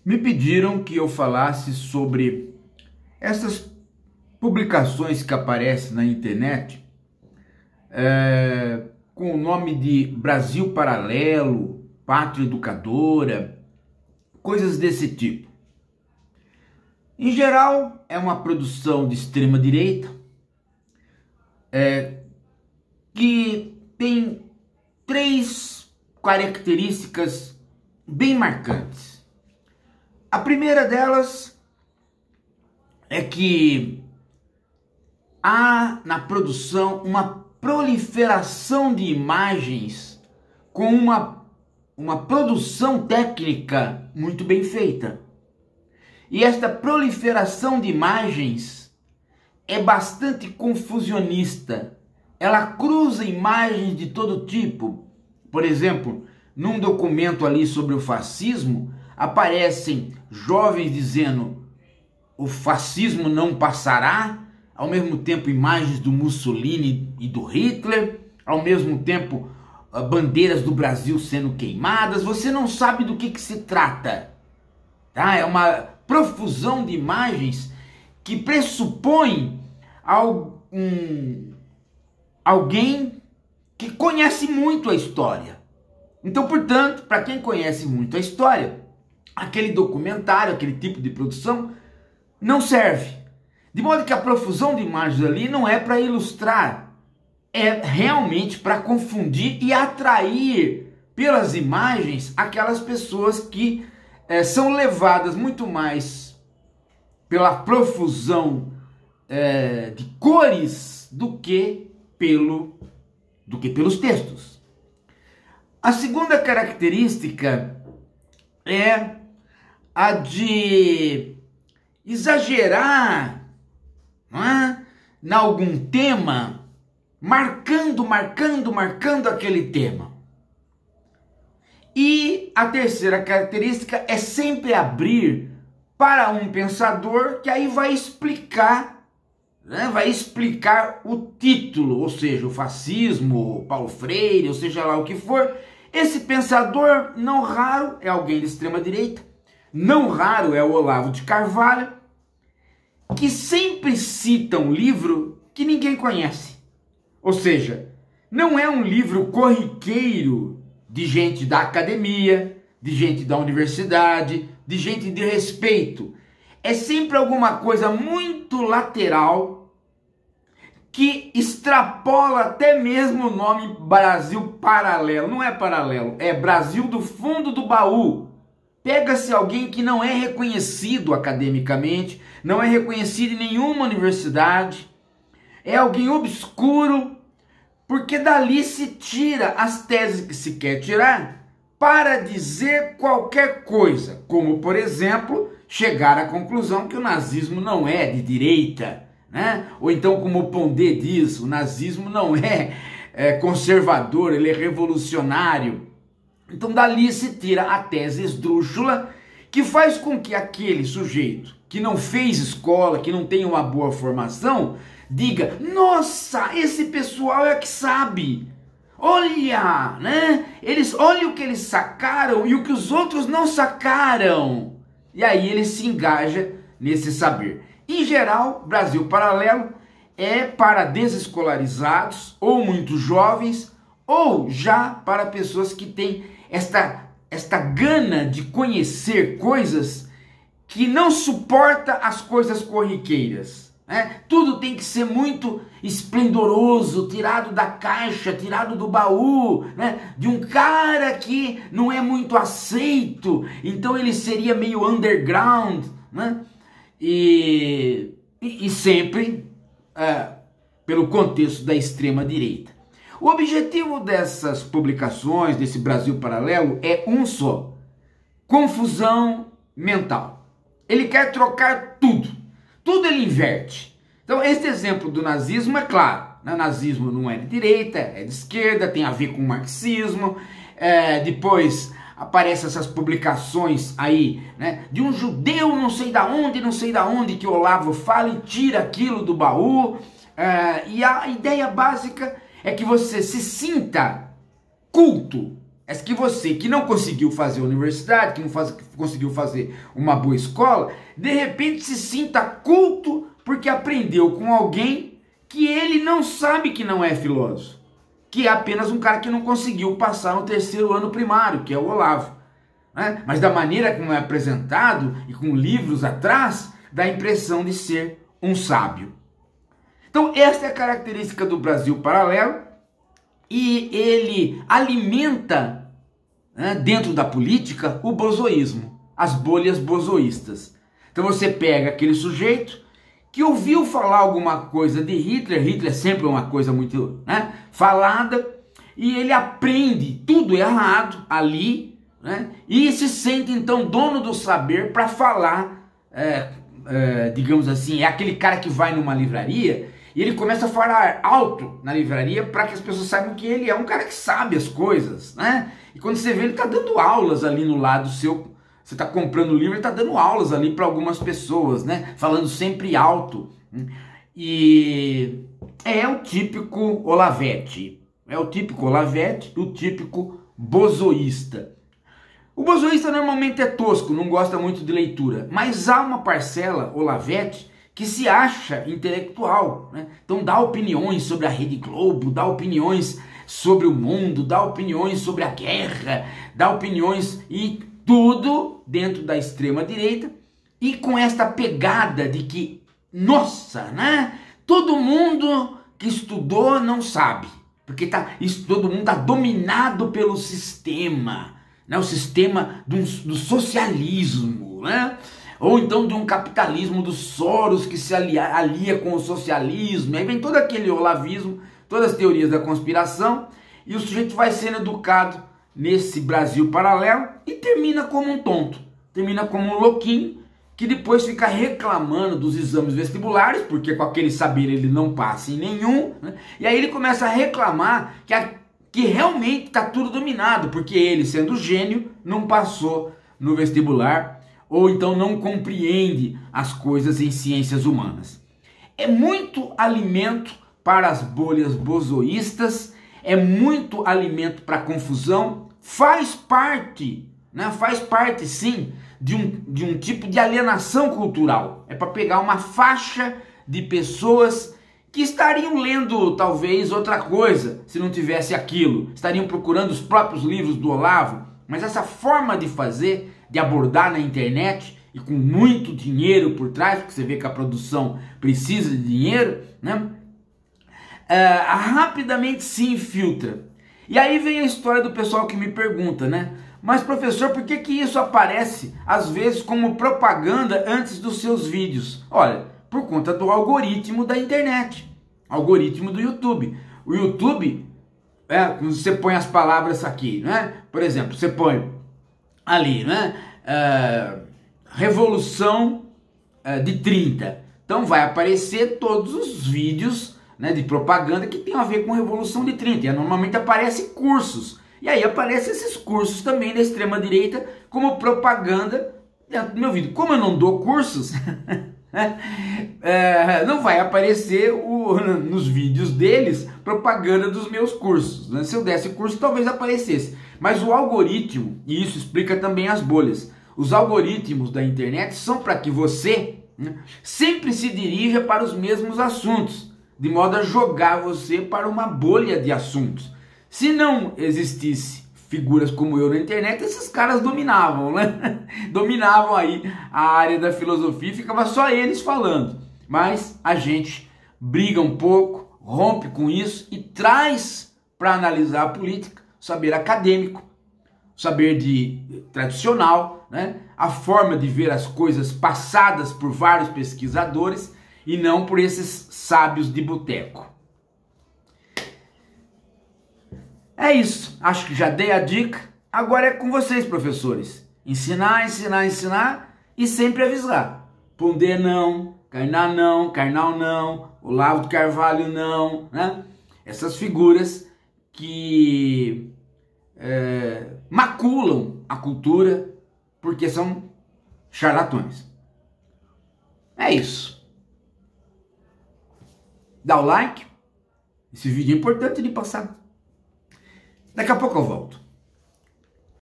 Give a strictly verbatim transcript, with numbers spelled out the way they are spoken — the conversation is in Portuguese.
Me pediram que eu falasse sobre essas publicações que aparecem na internet é, com o nome de Brasil Paralelo, Pátria Educadora, coisas desse tipo. Em geral, é uma produção de extrema direita é, que tem três características bem marcantes. A primeira delas é que há na produção uma proliferação de imagens com uma, uma produção técnica muito bem feita. E esta proliferação de imagens é bastante confusionista. Ela cruza imagens de todo tipo. Por exemplo, num documento ali sobre o fascismo, aparecem jovens dizendo o fascismo não passará, ao mesmo tempo imagens do Mussolini e do Hitler, ao mesmo tempo bandeiras do Brasil sendo queimadas. Você não sabe do que, que se trata. Tá? É uma profusão de imagens que pressupõe algum, alguém que conhece muito a história. Então, portanto, para quem conhece muito a história, aquele documentário, aquele tipo de produção não serve. De modo que a profusão de imagens ali não é para ilustrar, é realmente para confundir e atrair pelas imagens aquelas pessoas que é, são levadas muito mais pela profusão é, de cores do que, pelo, do que pelos textos. A segunda característica é a de exagerar, não é? Em algum tema, marcando, marcando, marcando aquele tema. E a terceira característica é sempre abrir para um pensador que aí vai explicar, né? Vai explicar o título, ou seja, o fascismo, Paulo Freire, ou seja lá o que for. Esse pensador, não raro, é alguém de extrema direita, não raro é o Olavo de Carvalho, que sempre cita um livro que ninguém conhece. Ou seja, não é um livro corriqueiro de gente da academia, de gente da universidade, de gente de respeito. É sempre alguma coisa muito lateral que extrapola até mesmo o nome Brasil Paralelo. Não é paralelo, é Brasil do fundo do baú. Pega-se alguém que não é reconhecido academicamente, não é reconhecido em nenhuma universidade, é alguém obscuro, porque dali se tira as teses que se quer tirar para dizer qualquer coisa, como, por exemplo, chegar à conclusão que o nazismo não é de direita, né? Ou então, como o Pondé diz, o nazismo não é, é conservador, ele é revolucionário. Então dali se tira a tese esdrúxula que faz com que aquele sujeito que não fez escola, que não tem uma boa formação, diga: nossa, esse pessoal é que sabe. Olha, né? Eles, olha o que eles sacaram e o que os outros não sacaram. E aí ele se engaja nesse saber. Em geral, Brasil Paralelo é para desescolarizados ou muito jovens ou já para pessoas que têm esta, esta gana de conhecer coisas que não suporta as coisas corriqueiras. Né? Tudo tem que ser muito esplendoroso, tirado da caixa, tirado do baú, né? De um cara que não é muito aceito, então ele seria meio underground, né? e, e, e sempre é, pelo contexto da extrema direita. O objetivo dessas publicações, desse Brasil Paralelo, é um só: confusão mental. Ele quer trocar tudo, tudo ele inverte. Então esse exemplo do nazismo é claro, né? O nazismo não é de direita, é de esquerda, tem a ver com o marxismo. É, depois aparecem essas publicações aí, né, de um judeu não sei da onde, não sei da onde, que o Olavo fala e tira aquilo do baú. É, e a ideia básica é que você se sinta culto, é que você que não conseguiu fazer universidade, que não faz, que conseguiu fazer uma boa escola, de repente se sinta culto porque aprendeu com alguém que ele não sabe que não é filósofo, que é apenas um cara que não conseguiu passar no terceiro ano primário, que é o Olavo. Né? Mas da maneira como é apresentado e com livros atrás, dá a impressão de ser um sábio. Então esta é a característica do Brasil Paralelo, e ele alimenta, né, dentro da política, o bozoísmo, as bolhas bozoístas. Então você pega aquele sujeito que ouviu falar alguma coisa de Hitler, Hitler é sempre uma coisa muito, né, falada, e ele aprende tudo errado ali, né, e se sente então dono do saber para falar, é, é, digamos assim, é aquele cara que vai numa livraria e ele começa a falar alto na livraria para que as pessoas saibam que ele é um cara que sabe as coisas, né? E quando você vê, ele está dando aulas ali no lado seu, você está comprando o livro, ele está dando aulas ali para algumas pessoas, né? Falando sempre alto. E é o típico Olavete, é o típico Olavete, o típico bozoísta. O bozoísta normalmente é tosco, não gosta muito de leitura, mas há uma parcela Olavete que se acha intelectual, né? Então dá opiniões sobre a Rede Globo, dá opiniões sobre o mundo, dá opiniões sobre a guerra, dá opiniões e tudo dentro da extrema direita, e com esta pegada de que, nossa, né? Todo mundo que estudou não sabe, porque tá, isso, todo mundo está dominado pelo sistema, né? O sistema do, do socialismo, né? Ou então de um capitalismo dos Soros que se alia, alia com o socialismo. Aí vem todo aquele olavismo, todas as teorias da conspiração, e o sujeito vai sendo educado nesse Brasil paralelo e termina como um tonto, termina como um louquinho, que depois fica reclamando dos exames vestibulares, porque com aquele saber ele não passa em nenhum, né? E aí ele começa a reclamar que, a, que realmente está tudo dominado, porque ele, sendo gênio, não passou no vestibular, ou então não compreende as coisas em ciências humanas. É muito alimento para as bolhas bozoístas, é muito alimento para a confusão, faz parte, né, faz parte sim de um, de um tipo de alienação cultural. É para pegar uma faixa de pessoas que estariam lendo talvez outra coisa se não tivesse aquilo, estariam procurando os próprios livros do Olavo, mas essa forma de fazer, de abordar na internet e com muito dinheiro por trás, porque você vê que a produção precisa de dinheiro, né? Uh, rapidamente se infiltra. E aí vem a história do pessoal que me pergunta, né? Mas professor, por que que isso aparece às vezes como propaganda antes dos seus vídeos? Olha, por conta do algoritmo da internet, algoritmo do YouTube. O YouTube, é, você põe as palavras aqui, né? Por exemplo, você põe ali, né? Uh, Revolução uh, de trinta. Então vai aparecer todos os vídeos, né, de propaganda que tem a ver com Revolução de trinta. E normalmente aparecem cursos. E aí aparecem esses cursos também da extrema direita como propaganda dentro do meu vídeo. Como eu não dou cursos, é, não vai aparecer o, nos vídeos deles propaganda dos meus cursos, né? Se eu desse curso talvez aparecesse. Mas o algoritmo, e isso explica também as bolhas, os algoritmos da internet são para que você, né, sempre se dirija para os mesmos assuntos, de modo a jogar você para uma bolha de assuntos. Se não existisse figuras como eu na internet, esses caras dominavam, né? Dominavam aí a área da filosofia e ficava só eles falando. Mas a gente briga um pouco, rompe com isso e traz para analisar a política saber acadêmico, saber de tradicional, né? A forma de ver as coisas passadas por vários pesquisadores e não por esses sábios de boteco. É isso, acho que já dei a dica, agora é com vocês, professores. Ensinar, ensinar, ensinar e sempre avisar. Pondé não, Karná não, Karnal não, Olavo de Carvalho não, né? Essas figuras que é, maculam a cultura porque são charlatões. É isso. Dá o like, esse vídeo é importante de passar. Daqui a pouco eu volto.